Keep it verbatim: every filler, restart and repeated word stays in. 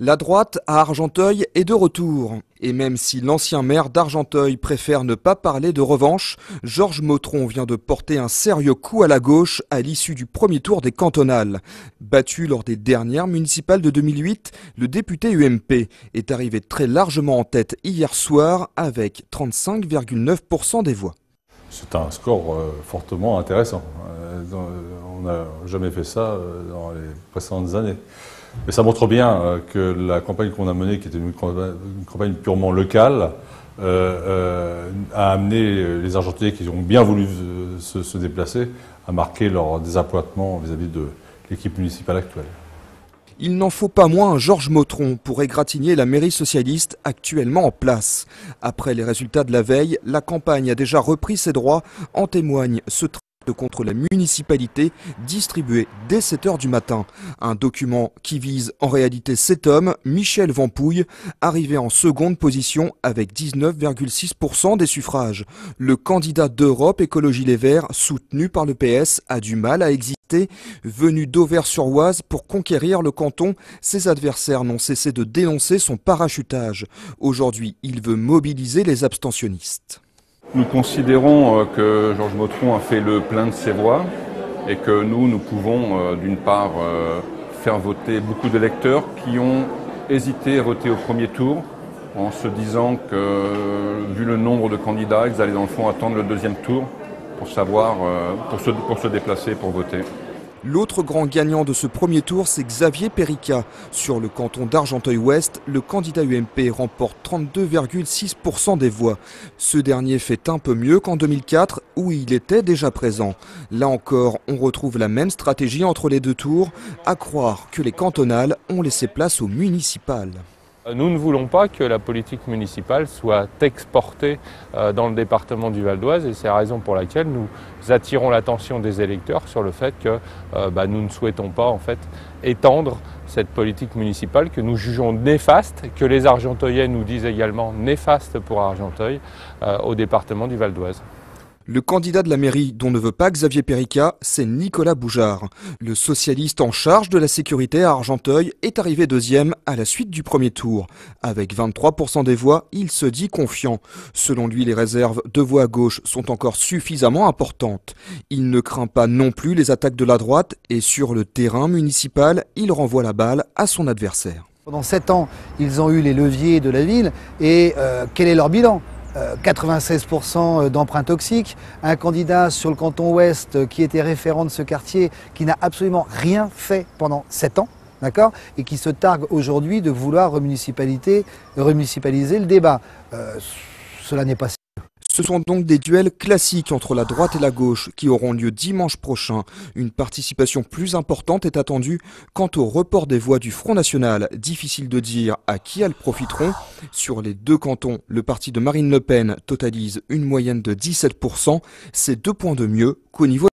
La droite à Argenteuil est de retour. Et même si l'ancien maire d'Argenteuil préfère ne pas parler de revanche, Georges Mautron vient de porter un sérieux coup à la gauche à l'issue du premier tour des cantonales. Battu lors des dernières municipales de deux mille huit, le député U M P est arrivé très largement en tête hier soir avec trente-cinq virgule neuf pour cent des voix. C'est un score euh, fortement intéressant. Euh, dans, on n'a jamais fait ça euh, dans les précédentes années. Mais ça montre bien euh, que la campagne qu'on a menée, qui était une, une campagne purement locale, euh, euh, a amené les Argenteuilais qui ont bien voulu se, se déplacer à marquer leur désappointement vis-à-vis de l'équipe municipale actuelle. Il n'en faut pas moins un Georges Mautron pour égratigner la mairie socialiste actuellement en place. Après les résultats de la veille, la campagne a déjà repris ses droits, en témoigne ce tract contre la municipalité distribué dès sept heures du matin. Un document qui vise en réalité cet homme, Michel Vampouille, arrivé en seconde position avec dix-neuf virgule six pour cent des suffrages. Le candidat d'Europe Écologie Les Verts, soutenu par le P S, a du mal à exister. Venu d'Auvers-sur-Oise pour conquérir le canton, ses adversaires n'ont cessé de dénoncer son parachutage. Aujourd'hui, il veut mobiliser les abstentionnistes. Nous considérons que Georges Mautron a fait le plein de ses voix et que nous, nous pouvons d'une part faire voter beaucoup d'électeurs qui ont hésité à voter au premier tour en se disant que, vu le nombre de candidats, ils allaient dans le fond attendre le deuxième tour pour savoir, pour se, pour se déplacer, pour voter. L'autre grand gagnant de ce premier tour, c'est Xavier Périca. Sur le canton d'Argenteuil-Ouest, le candidat U M P remporte trente-deux virgule six pour cent des voix. Ce dernier fait un peu mieux qu'en deux mille quatre, où il était déjà présent. Là encore, on retrouve la même stratégie entre les deux tours, à croire que les cantonales ont laissé place aux municipales. Nous ne voulons pas que la politique municipale soit exportée dans le département du Val d'Oise et c'est la raison pour laquelle nous attirons l'attention des électeurs sur le fait que euh, bah, nous ne souhaitons pas en fait étendre cette politique municipale que nous jugeons néfaste, que les Argenteuillais nous disent également néfaste pour Argenteuil euh, au département du Val d'Oise. Le candidat de la mairie dont ne veut pas Xavier Périca, c'est Nicolas Boujard. Le socialiste en charge de la sécurité à Argenteuil est arrivé deuxième à la suite du premier tour. Avec vingt-trois pour cent des voix, il se dit confiant. Selon lui, les réserves de voix à gauche sont encore suffisamment importantes. Il ne craint pas non plus les attaques de la droite et sur le terrain municipal, il renvoie la balle à son adversaire. Pendant sept ans, ils ont eu les leviers de la ville et euh, quel est leur bilan ? Euh, quatre-vingt-seize pour cent d'emprunts toxiques, un candidat sur le canton ouest qui était référent de ce quartier, qui n'a absolument rien fait pendant sept ans, d'accord, et qui se targue aujourd'hui de vouloir remunicipaliser le débat. Euh, cela n'est pas si. Ce sont donc des duels classiques entre la droite et la gauche qui auront lieu dimanche prochain. Une participation plus importante est attendue. Quant au report des voix du Front National, difficile de dire à qui elles profiteront. Sur les deux cantons, le parti de Marine Le Pen totalise une moyenne de dix-sept pour cent. C'est deux points de mieux qu'au niveau